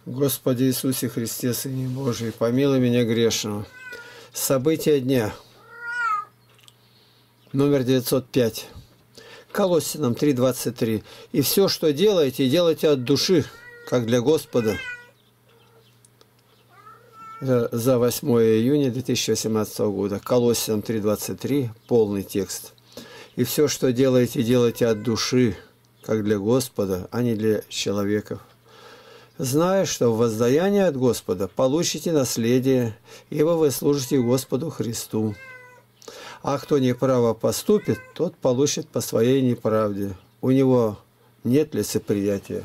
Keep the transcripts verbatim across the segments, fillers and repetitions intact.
Господи Иисусе Христе, Сыне Божий, помилуй меня грешного. События дня. Номер девятьсот пять. Колоссянам три двадцать три. И все, что делаете, делайте от души, как для Господа. За восьмое июня две тысячи восемнадцатого года. Колоссянам три двадцать три. Полный текст. И все, что делаете, делайте от души, как для Господа, а не для человеков. Зная, что в воздаянии от Господа получите наследие, ибо вы служите Господу Христу. А кто неправо поступит, тот получит по своей неправде. У него нет лицеприятия.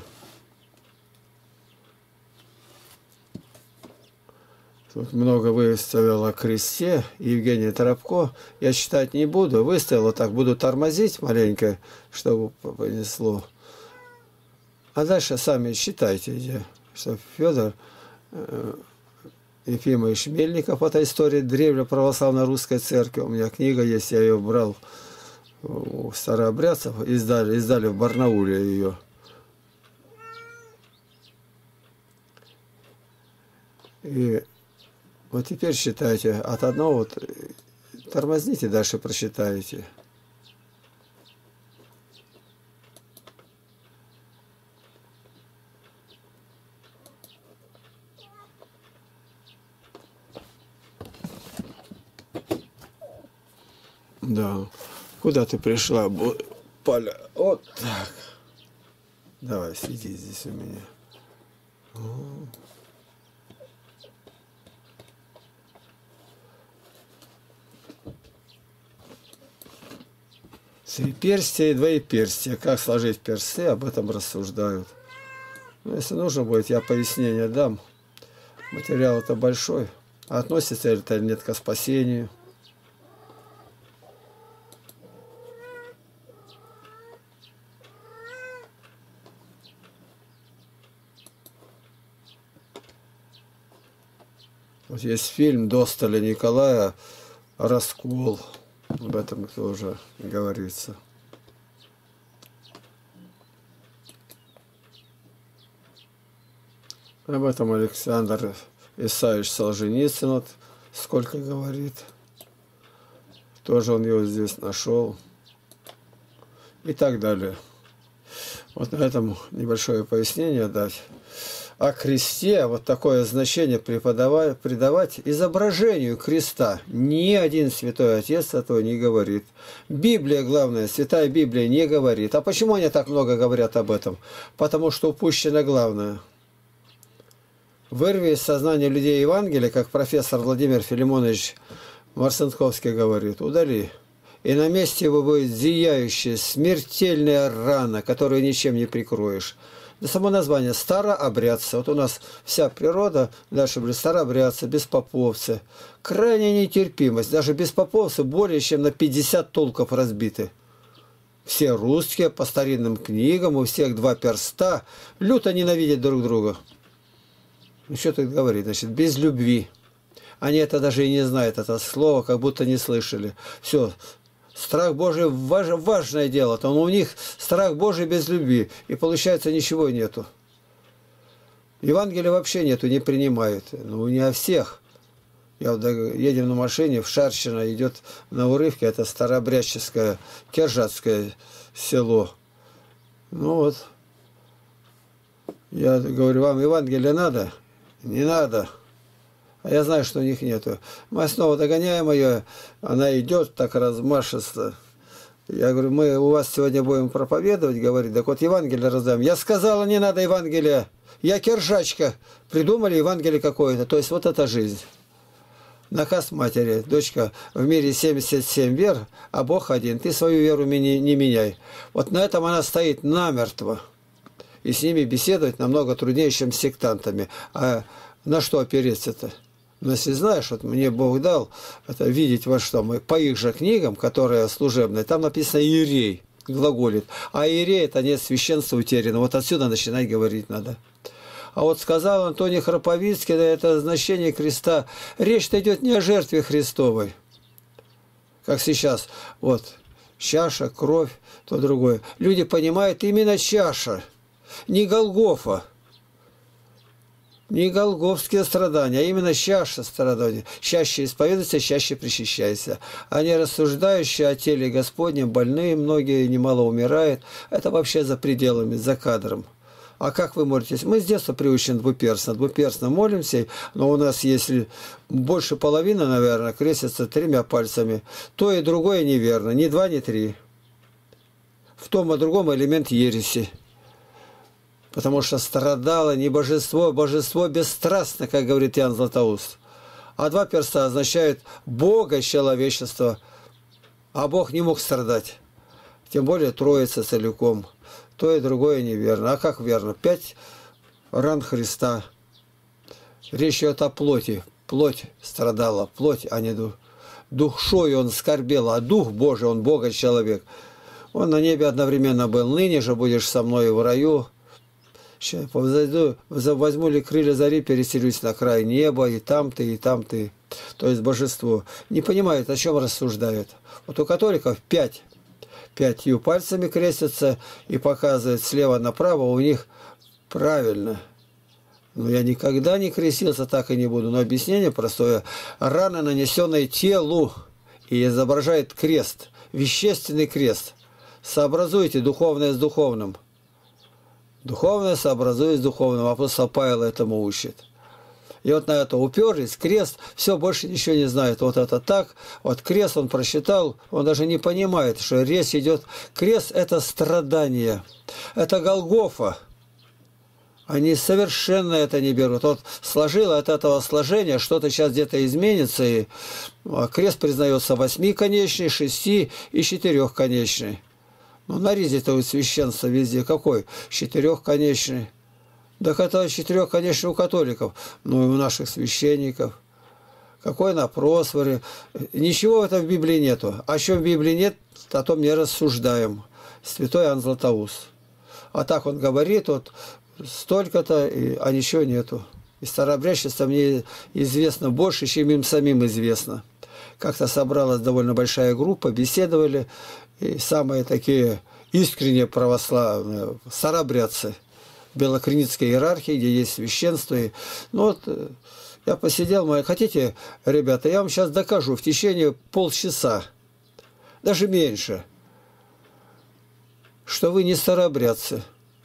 Тут много выставил о кресте Евгения Торопко. Я читать не буду. Выставила так, буду тормозить маленько, чтобы понесло. А дальше сами считайте, что Федор э, Ефимович Мельников, это история древней православной русской церкви. У меня книга есть, я ее брал у старообрядцев, издали, издали в Барнауле ее. И вот теперь считайте, от одного вот, тормозните, дальше прочитаете. Да. Куда ты пришла, Поля? Вот так. Давай, сиди здесь у меня. Триперстие и двоеперстие. Как сложить персты, об этом рассуждают. Ну, если нужно будет, я пояснение дам. Материал-то большой. А относится ли это или нет к спасению? Вот есть фильм Досталя Николая «Раскол». Об этом тоже говорится. Об этом Александр Исаевич Солженицын вот сколько говорит. Тоже он его здесь нашел. И так далее. Вот на этом небольшое пояснение дать. О кресте вот такое значение преподавать, придавать изображению креста. Ни один святой отец этого не говорит. Библия, главное, святая Библия не говорит. А почему они так много говорят об этом? Потому что упущено главное. Вырви из сознания людей Евангелие, как профессор Владимир Филимонович Марцинковский говорит, удали. И на месте его будет зияющая, смертельная рана, которую ничем не прикроешь. Да само название старообрядцы. Вот у нас вся природа, дальше были старообрядцы, беспоповцы. Крайняя нетерпимость. Даже беспоповцы более чем на пятьдесят толков разбиты. Все русские по старинным книгам, у всех два перста, люто ненавидят друг друга. Ну что тут говорит? Значит, без любви. Они это даже и не знают, это слово, как будто не слышали. Все. Страх Божий важ, важное дело. Там у них страх Божий без любви. И получается ничего нету. Евангелия вообще нету, не принимают. Ну не о всех. Я вот едем на машине, в Шарщино идет на урывке. Это старообрядческое, Кержатское село. Ну вот. Я говорю, вам Евангелие надо? Не надо. А я знаю, что у них нету. Мы снова догоняем ее, она идет так размашисто. Я говорю, мы у вас сегодня будем проповедовать, говорит, так вот Евангелие раздаем. Я сказала, не надо Евангелия. Я киржачка. Придумали Евангелие какое-то. То есть вот это жизнь. Наказ матери. Дочка, в мире семьдесят семь вер, а Бог один. Ты свою веру не, не меняй. Вот на этом она стоит намертво. И с ними беседовать намного труднее, чем с сектантами. А на что опереться-то? Но если знаешь, вот мне Бог дал это видеть во что мы, по их же книгам, которые служебные, там написано «иерей», глаголит. А иерей – это нет священства утеряно. Вот отсюда начинать говорить надо. А вот сказал Антоний Храповицкий, да, это значение креста. Речь-то идет не о жертве Христовой. Как сейчас, вот, чаша, кровь, то другое. Люди понимают именно чаша, не Голгофа. Не голгофские страдания, а именно чаша страданий. Чаще исповедуйся, чаще причащайся. Они рассуждающие о теле Господнем, больные, многие немало умирают. Это вообще за пределами, за кадром. А как вы молитесь? Мы с детства приучены двуперстно. Двуперстно молимся, но у нас, если больше половины, наверное, крестятся тремя пальцами, то и другое неверно. Ни два, ни три. В том и другом элемент ереси. Потому что страдало не божество, божество бесстрастно, как говорит Иоанн Златоуст. А два перста означают Бога человечества, а Бог не мог страдать. Тем более Троица целиком. То и другое неверно. А как верно? Пять ран Христа. Речь идет о плоти. Плоть страдала, плоть, а не дух. Душой он скорбел, а дух Божий, он Бога человек. Он на небе одновременно был. Ныне же будешь со мной в раю. Сейчас взойду, возьму ли крылья зари, переселюсь на край неба, и там ты, и там ты. То есть божество. Не понимают, о чем рассуждают. Вот у католиков пять. Пятью пальцами крестятся и показывают слева направо, у них правильно. Но я никогда не крестился, так и не буду. Но объяснение простое. Раны, нанесенные телу, и изображает крест, вещественный крест. Сообразуйте духовное с духовным. Духовное сообразует с духовным. Апостол Павел этому учит. И вот на это уперлись, крест, все, больше ничего не знает. Вот это так, вот крест он просчитал, он даже не понимает, что речь идет. Крест – это страдание, это Голгофа. Они совершенно это не берут. Вот сложило от этого сложения, что-то сейчас где-то изменится, и крест признается восьмиконечный, шести и четырехконечный. Ну, на ризе-то у священства везде какой? Четырехконечный. Так это четырех, конечно, у католиков, но и у наших священников. Какой на просворе. Ничего этого в Библии нету. О чем в Библии нет, о том не рассуждаем. Святой Иоанн Златоуст. А так он говорит, вот столько-то, а ничего нету. И старообрядчество мне известно больше, чем им самим известно. Как-то собралась довольно большая группа, беседовали, и самые такие искренние православные старообрядцы. Белокреницкой иерархии, где есть священство. И, ну вот, я посидел, мои, хотите, ребята, я вам сейчас докажу в течение полчаса, даже меньше, что вы не старообрядцы.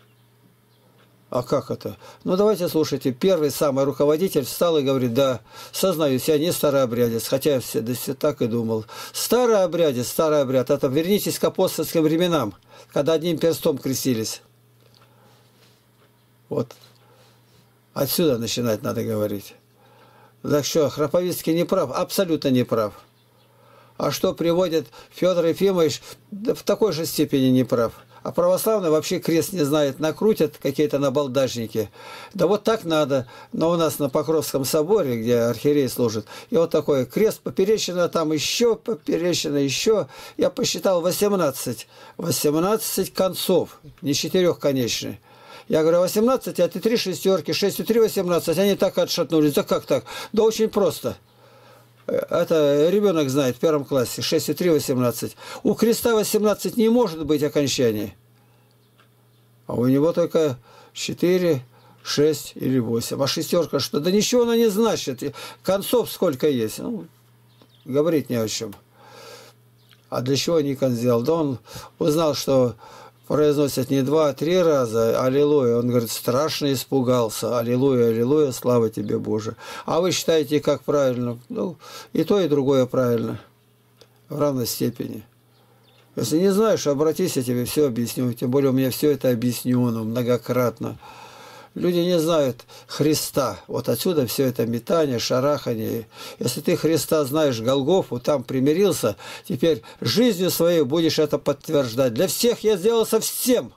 А как это? Ну, давайте слушайте. Первый самый руководитель встал и говорит, да, сознаюсь, я не старообрядец, хотя я все, да, все так и думал. Старообрядец, старообряд, это вернитесь к апостольским временам, когда одним перстом крестились. Вот. Отсюда начинать надо говорить. Так что, Храповицкий не прав, абсолютно не прав. А что приводит Федор Ефимович, да в такой же степени не прав. А православный вообще крест не знает, накрутят какие-то набалдажники. Да вот так надо. Но у нас на Покровском соборе, где архиерей служит, и вот такой крест поперечина, там еще поперечина, еще. Я посчитал восемнадцать. восемнадцать концов, не четырехконечный. Я говорю, восемнадцать, а ты три шестерки, шесть и три, восемнадцать. Они так отшатнулись. Да как так? Да очень просто. Это ребенок знает в первом классе. шесть и три, восемнадцать. У креста восемнадцать не может быть окончаний. А у него только четыре, шесть или восемь. А шестерка что? Да ничего она не значит. Концов сколько есть. Ну, говорить не о чем. А для чего Никон сделал? Да он узнал, что произносят не два, а три раза «Аллилуйя». Он говорит, страшно испугался. «Аллилуйя, аллилуйя, слава тебе, Боже». А вы считаете, как правильно? Ну, и то, и другое правильно. В равной степени. Если не знаешь, обратись, я тебе все объясню. Тем более у меня все это объяснено многократно. Люди не знают Христа. Вот отсюда все это метание, шарахание. Если ты Христа знаешь, Голгофу, там примирился, теперь жизнью своей будешь это подтверждать. Для всех я сделал совсем.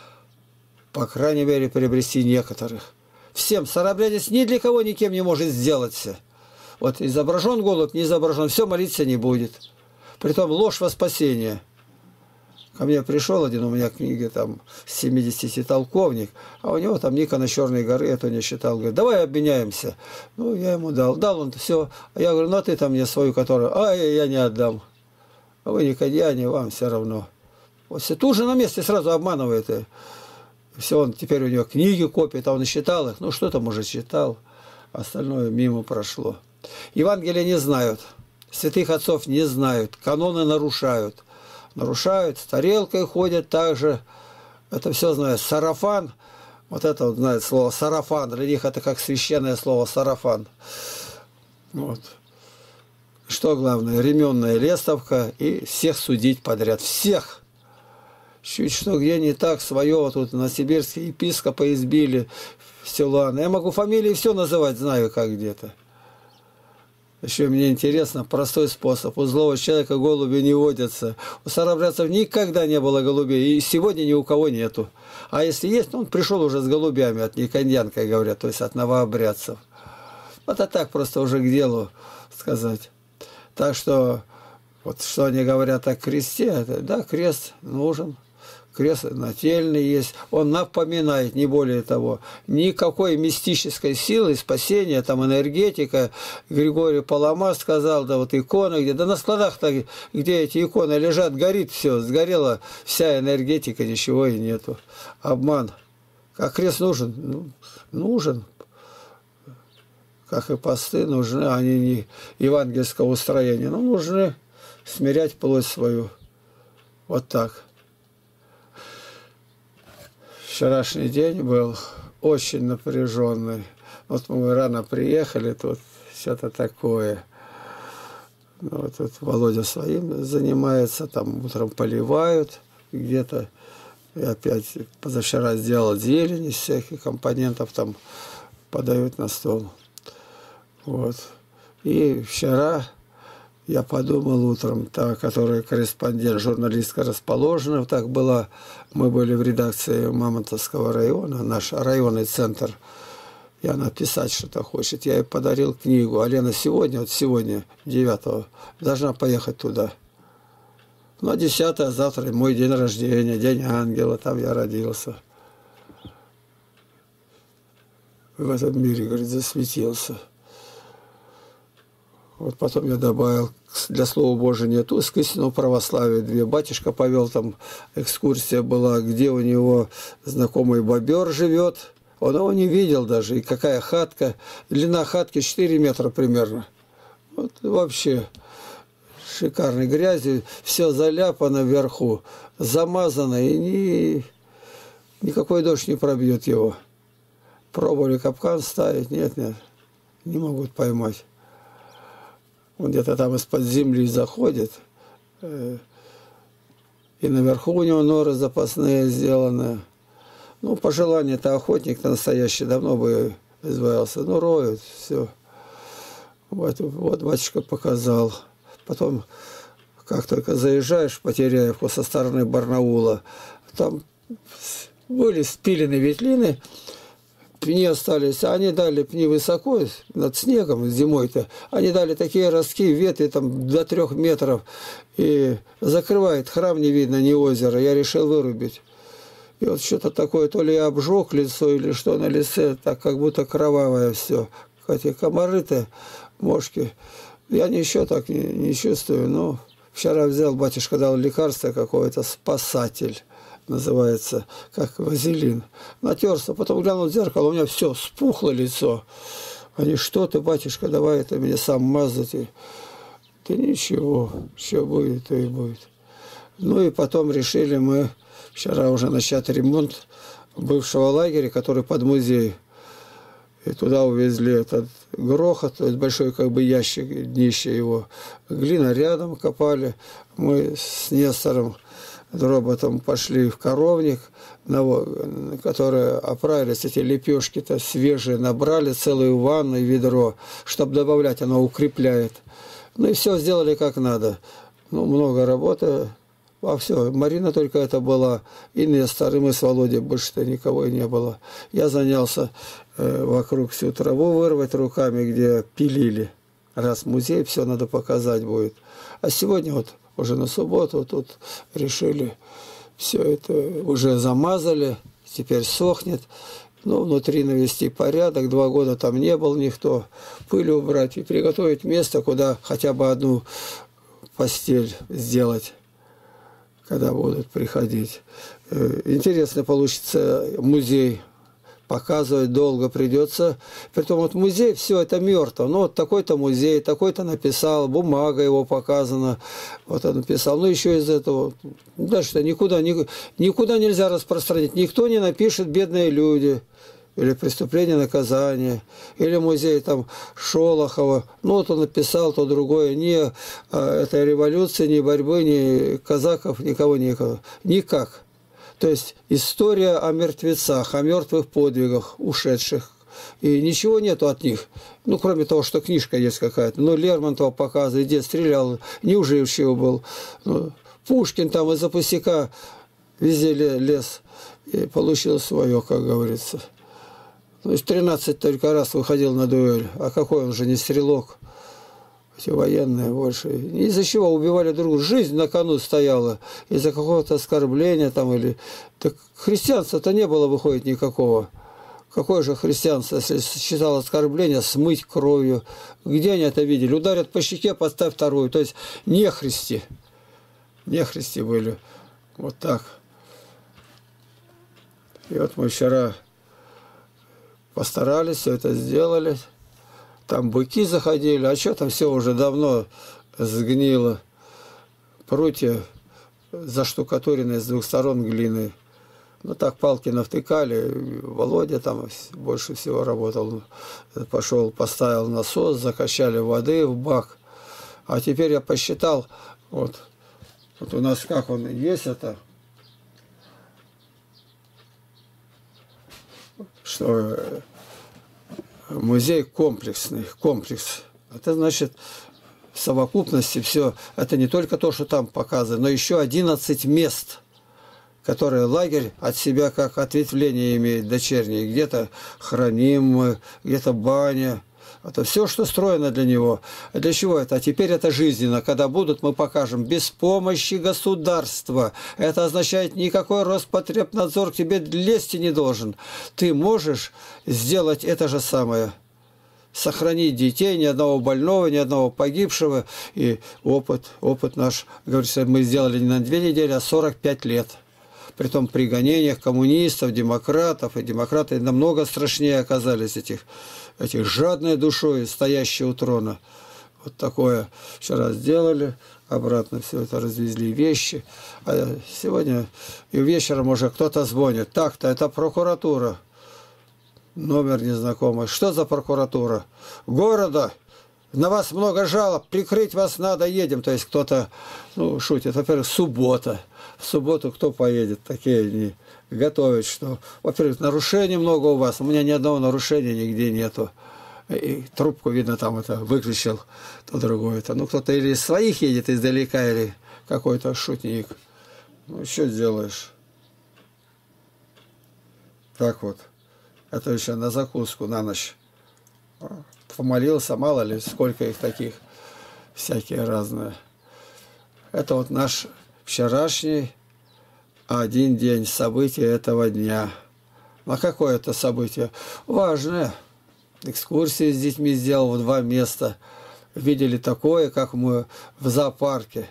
По крайней мере, приобрести некоторых. Всем. Старообрядец ни для кого никем не может сделаться. Вот изображен голубь, не изображен, все, молиться не будет. Притом ложь во спасение. Ко мне пришел один, у меня книга там семидесяти толковник, а у него там Никона Черной горы, это не считал. Говорит, давай обменяемся. Ну, я ему дал. Дал он все. А я говорю, ну, а ты там мне свою, которую... А, я, я не отдам. А вы никодиане, вам все равно. Вот все тут же на месте сразу обманываете. Все, он теперь у него книги копит, а он считал их. Ну, что-то, может, читал. Остальное мимо прошло. Евангелия не знают. Святых отцов не знают. Каноны нарушают. Нарушают, с тарелкой ходят также. Это все знают. Сарафан. Вот это вот знает слово сарафан. Для них это как священное слово сарафан. Вот. Что главное? Ременная лестовка и всех судить подряд. Всех! Чуть что где не так, свое вот тут на Сибирске епископа избили, Силуана. Я могу фамилии все называть, знаю как где-то. Еще мне интересно, простой способ. У злого человека голуби не водятся. У старообрядцев никогда не было голубей, и сегодня ни у кого нету. А если есть, то он пришел уже с голубями от никоньян, как говорят, то есть от новообрядцев. Вот а так просто уже к делу сказать. Так что, вот что они говорят о кресте, это, да, крест нужен. Крест нательный есть, он напоминает, не более того. Никакой мистической силы, спасения, там энергетика, Григорий Палама сказал, да вот иконы, где, да на складах-то, где эти иконы лежат, горит все, сгорела вся энергетика, ничего и нету. Обман. А крест нужен? Ну, нужен. Как и посты нужны, они не евангельского устроения, но нужны смирять плоть свою. Вот так. Вчерашний день был очень напряженный. Вот мы рано приехали, тут что-то такое. Вот тут Володя своим занимается, там утром поливают где-то. И опять позавчера сделал зелень из всяких компонентов, там подают на стол. Вот. И вчера я подумал утром, та, которая корреспондент, журналистка расположена, вот так была. Мы были в редакции Мамонтовского района, наш районный центр. И она писать что-то хочет. Я ей подарил книгу. А Лена сегодня, вот сегодня, девятого, должна поехать туда. Ну, а десятое завтра мой день рождения, день ангела, там я родился. В этом мире, говорит, засветился. Вот потом я добавил, для Слова Божия нет уст, к истинному православию две. Батюшка повел, там экскурсия была, где у него знакомый бобер живет. Он его не видел даже, и какая хатка. Длина хатки четыре метра примерно. Вот вообще шикарной грязью, все заляпано вверху, замазано, и ни, никакой дождь не пробьет его. Пробовали капкан ставить, нет, нет, не могут поймать. Он где-то там из-под земли заходит, и наверху у него норы запасные сделаны. Ну, по желанию-то охотник-то настоящий давно бы избавился. Ну, роют, все. Вот, вот батюшка показал. Потом, как только заезжаешь в Потеряевку со стороны Барнаула, там были спилены ветлины, пни остались, а они дали пни высоко, над снегом зимой-то, они дали такие ростки, ветви там до трех метров, и закрывает храм, не видно, ни озера, я решил вырубить. И вот что-то такое, то ли я обжег лицо, или что на лице, так как будто кровавое все. Эти комары-то, мошки, я ничего так не, не чувствую, но вчера взял, батюшка дал лекарство какое-то, спасатель. Называется, как вазелин. Натерся, потом глянул в зеркало, у меня все, спухло лицо. Они, что ты, батюшка, давай это мне сам мазать. И... Да ничего, что будет, то и будет. Ну и потом решили мы вчера уже начать ремонт бывшего лагеря, который под музей. И туда увезли этот грохот, то есть большой как бы ящик, днище его. Глина рядом копали. Мы с Нестором роботом пошли в коровник, которые оправились, эти лепешки-то свежие, набрали целую ванну и ведро, чтобы добавлять, оно укрепляет. Ну и все сделали как надо. Ну, много работы. А все, Марина только это была, и Нестор, и мы с Володей, больше-то никого и не было. Я занялся э, вокруг всю траву вырвать руками, где пилили. Раз музей, все надо показать будет. А сегодня вот уже на субботу тут решили, все это уже замазали, теперь сохнет. Ну, внутри навести порядок, два года там не был никто, пыль убрать и приготовить место, куда хотя бы одну постель сделать. когда будут приходить. Интересно получится музей. Показывать долго придется. Притом вот музей, все это мертво. Ну вот такой-то музей, такой-то написал, бумага его показана. Вот он написал. Ну еще из этого. Дальше-то никуда, никуда нельзя распространить. Никто не напишет «бедные люди». Или «преступление, наказание», или музей там Шолохова. Ну, вот он написал, то другое. Ни а, этой революции, ни борьбы, ни казаков, никого, никого. Никак. То есть история о мертвецах, о мертвых подвигах, ушедших. И ничего нету от них. Ну, кроме того, что книжка есть какая-то. Ну, Лермонтова показывает, дед стрелял, неуживчивый был. Ну, Пушкин там из-за пустяка везде лез и получил свое, как говорится. То есть тринадцать только раз выходил на дуэль. А какой он же не стрелок? Эти военные больше. Из-за чего убивали друг друга? Жизнь на кону стояла. Из-за какого-то оскорбления там или... Так христианства-то не было, выходит, никакого. Какое же христианство, если считал оскорбление, смыть кровью? Где они это видели? Ударят по щеке, поставь вторую. То есть нехристи. Нехристи были. Вот так. И вот мы вчера... постарались, все это сделали. Там быки заходили, а что там все уже давно сгнило. Прутья заштукатуренные с двух сторон глиной. Ну так палки навтыкали. Володя там больше всего работал. Пошел, поставил насос, закачали воды в бак. А теперь я посчитал, вот, вот у нас как он есть это, что музей комплексный, комплекс. Это значит в совокупности все. Это не только то, что там показано, но еще одиннадцать мест, которые лагерь от себя как ответвление имеет дочерние. Где-то храним, где-то баня. Это все, что строено для него. А для чего это? А теперь это жизненно. Когда будут, мы покажем. Без помощи государства. Это означает, никакой Роспотребнадзор к тебе лезть не должен. Ты можешь сделать это же самое. Сохранить детей, ни одного больного, ни одного погибшего. И опыт, опыт наш, говорится, мы сделали не на две недели, а сорок пять лет. Притом при гонениях коммунистов, демократов. И демократы намного страшнее оказались этих, этих жадной душой, стоящие у трона. Вот такое вчера сделали. Обратно все это развезли вещи. А сегодня и вечером уже кто-то звонит. Так-то, это прокуратура. Номер незнакомый. Что за прокуратура? Города. На вас много жалоб, прикрыть вас надо, едем. То есть кто-то, ну, шутит. Во-первых, суббота. В субботу кто поедет? Такие не готовят, что... Во-первых, нарушений много у вас. У меня ни одного нарушения нигде нету. И трубку, видно, там это выключил, то другое-то. Ну, кто-то или из своих едет издалека, или какой-то шутник. Ну, что сделаешь? Так вот. Это еще на закуску, на ночь. Помолился, мало ли, сколько их таких, всякие разные. Это вот наш вчерашний один день события этого дня. А какое это событие? Важное. Экскурсии с детьми сделал в два места. Видели такое, как мы в зоопарке.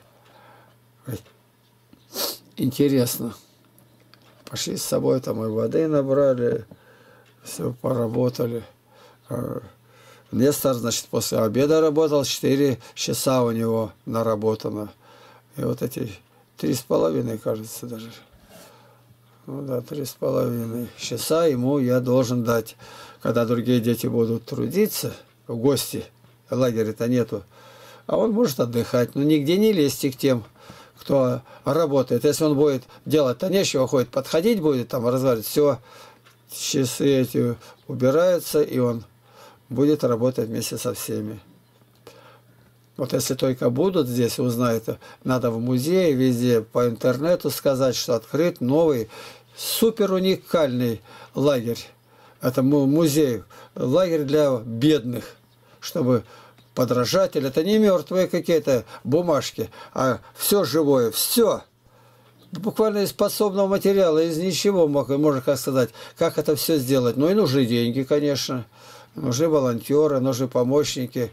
Интересно. Пошли с собой, там и воды набрали, все поработали. Нестор, значит, после обеда работал, четыре часа у него наработано. И вот эти три с половиной, кажется, даже. Ну да, три с половиной часа ему я должен дать. Когда другие дети будут трудиться, в гости, лагеря-то нету, а он может отдыхать. Но нигде не лезьте к тем, кто работает. Если он будет делать-то нечего, ходит, подходить будет, там разговаривать, все, часы эти убираются, и он будет работать вместе со всеми. Вот если только будут здесь, узнают, надо в музее, везде по интернету сказать, что открыт новый, супер уникальный лагерь. Это музей, лагерь для бедных, чтобы подражатель, это не мертвые какие-то бумажки, а все живое, все. Буквально из подсобного материала, из ничего, можно как сказать, как это все сделать. Ну и нужны деньги, конечно. Нужны волонтеры, нужны помощники.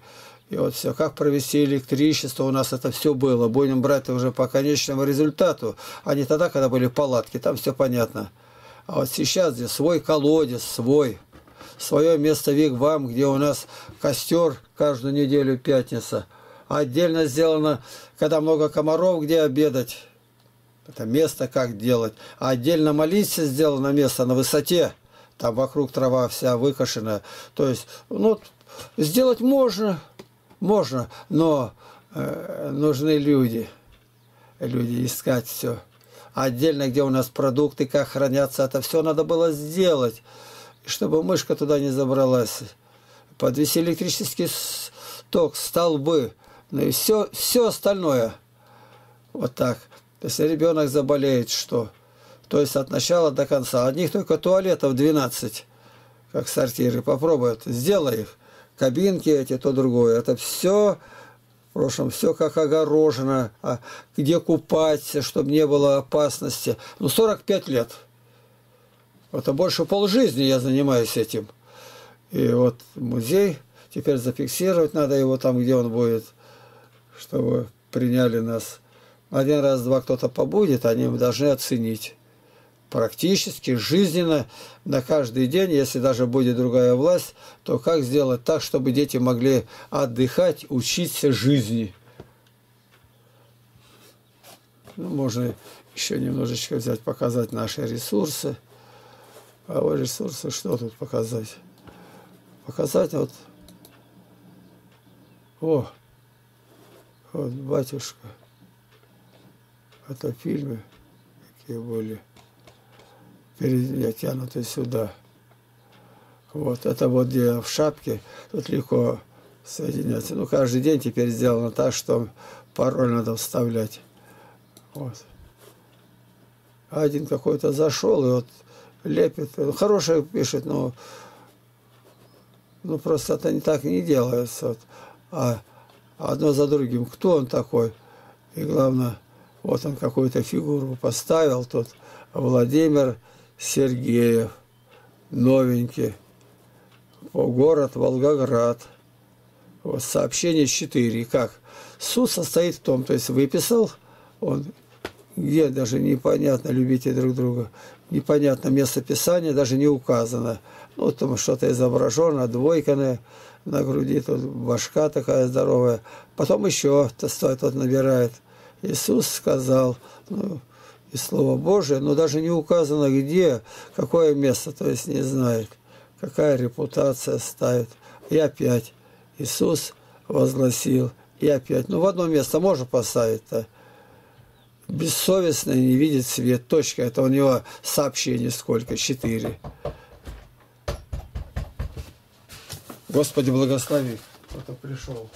И вот все, как провести электричество, у нас это все было. Будем брать уже по конечному результату, а не тогда, когда были палатки, там все понятно. А вот сейчас здесь свой колодец, свой, свое место вигвам, где у нас костер каждую неделю пятница. Отдельно сделано, когда много комаров, где обедать. Это место как делать. А отдельно молиться сделано место на высоте. Там вокруг трава вся выкошена. То есть, ну, сделать можно, можно, но э, нужны люди. Люди искать все. Отдельно, где у нас продукты, как хранятся, это все надо было сделать, чтобы мышка туда не забралась. Подвести электрический ток, столбы, ну и все, все остальное. Вот так. Если ребенок заболеет, что? То есть от начала до конца. Одних только туалетов двенадцать, как сортиры. Попробуют, сделай их. Кабинки эти, то другое. Это все, в прошлом, все как огорожено. А где купаться, чтобы не было опасности. Ну, сорок пять лет. Это больше полжизни я занимаюсь этим. И вот музей, теперь зафиксировать надо его там, где он будет, чтобы приняли нас. Один раз, два кто-то побудет, они должны оценить. Практически, жизненно, на каждый день, если даже будет другая власть, то как сделать так, чтобы дети могли отдыхать, учиться жизни. Ну, можно еще немножечко взять, показать наши ресурсы. А вот ресурсы, что тут показать? Показать вот... О! Вот, батюшка. Это фильмы, какие были перетянуты сюда. Вот, это вот где в шапке, тут легко соединяться. Ну, каждый день теперь сделано так, что пароль надо вставлять. Вот. Один какой-то зашел и вот лепит. Хорошее пишет, но ну, просто это не так не делается. Вот. А одно за другим. Кто он такой? И главное, вот он какую-то фигуру поставил тут. Владимир Сергеев. Новенький. Город Волгоград. Вот сообщение четыре. Как? Суть состоит в том, то есть выписал он, где даже непонятно, любите друг друга, непонятно место писания, даже не указано. Ну, там что-то изображено, двойка на, на груди, тут башка такая здоровая. Потом еще стоит, тот набирает. Иисус сказал, ну, и Слово Божие, но даже не указано где, какое место, то есть не знает, какая репутация ставит. И опять Иисус возгласил, и опять. Ну, в одно место можно поставить-то. Бессовестный не видит свет. Точка. Это у него сообщение сколько? Четыре. Господи, благослови. Кто-то пришел.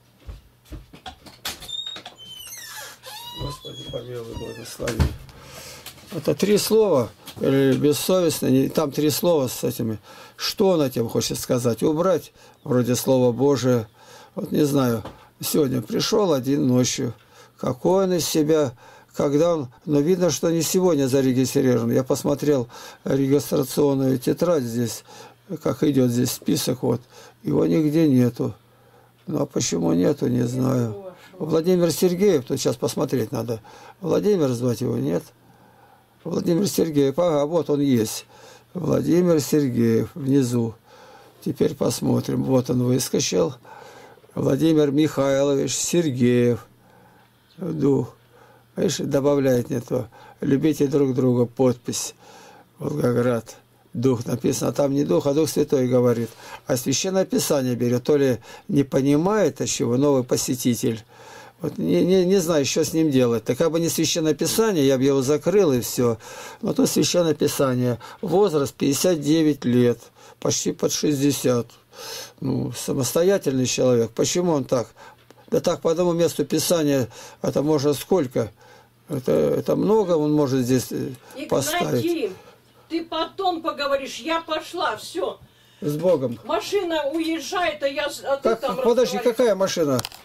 Господи, помилуй, благослови. Это три слова. Или бессовестно. Там три слова с этими. Что он этим хочет сказать? Убрать вроде Слова Божие. Вот не знаю. Сегодня пришел один ночью. Какой он из себя... Когда он, но видно, что не сегодня зарегистрирован. Я посмотрел регистрационную тетрадь здесь, как идет здесь список, вот. Его нигде нету. Ну, а почему нету, не знаю. Владимир Сергеев, тут сейчас посмотреть надо. Владимир звать его, нет? Владимир Сергеев, ага, вот он есть. Владимир Сергеев, внизу. Теперь посмотрим. Вот он выскочил. Владимир Михайлович Сергеев. Дух. Видишь, добавляет не то. Любите друг друга, подпись. Волгоград. Дух написано. Там не Дух, а Дух Святой говорит. А Священное Писание берет. То ли не понимает, а чего, новый посетитель. Вот не, не, не знаю, что с ним делать. Так как бы не Священное Писание, я бы его закрыл и все. Но тут Священное Писание. Возраст пятьдесят девять лет. Почти под шестьдесят. Ну, самостоятельный человек. Почему он так? Да так, по одному месту Писания, это можно сколько? Это, это много он может здесь Игнатий, поставить. Ты потом поговоришь, я пошла, все. С Богом. Машина уезжает, а я... А как, ты там подожди, какая машина?